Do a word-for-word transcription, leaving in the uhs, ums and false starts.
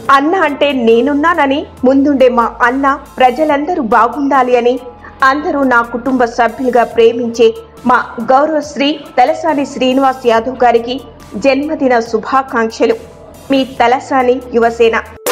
అన్న అంటే నేనున్నానని, ముందుండే మా అన్న ప్రజలందరూ బాగుండాలి అని, అందరూ నా కుటుంబ సభ్యులుగా ప్రేమించే మా గౌరవశ్రీ తలసాని శ్రీనివాస్ యాదవ్ గారికి జన్మదిన శుభాకాంక్షలు. మీ తలసాని యువసేన.